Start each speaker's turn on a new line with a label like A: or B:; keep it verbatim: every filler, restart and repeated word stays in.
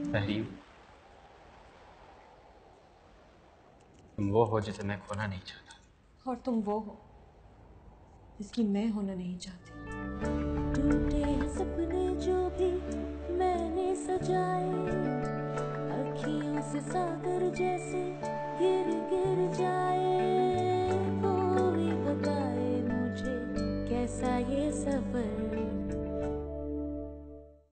A: तहरीम, तुम वो हो जिसे मैं खोना नहीं चाहता।
B: और तुम वो हो जिसकी मैं होना नहीं चाहती। टूटे हैं सपने जो भी मैंने सजाए, अखियों से सागर जैसे